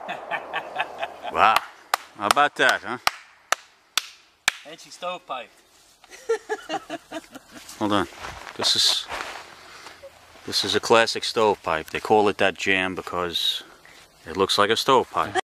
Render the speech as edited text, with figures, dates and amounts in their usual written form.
Wow. How about that, huh? And she stovepiped. Hold on. This is a classic stovepipe. They call it that jam because it looks like a stovepipe.